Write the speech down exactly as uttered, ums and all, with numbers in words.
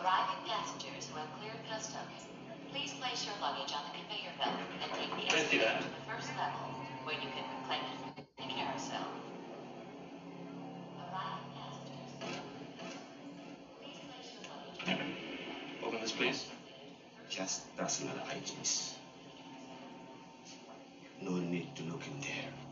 Arriving passengers who have cleared customs, please place your luggage on the conveyor belt and take the escalator to the first level, where you can reclaim it from the carousel. Arriving passengers, please place your luggage. Open this, please. Just personal items. No need to look in there.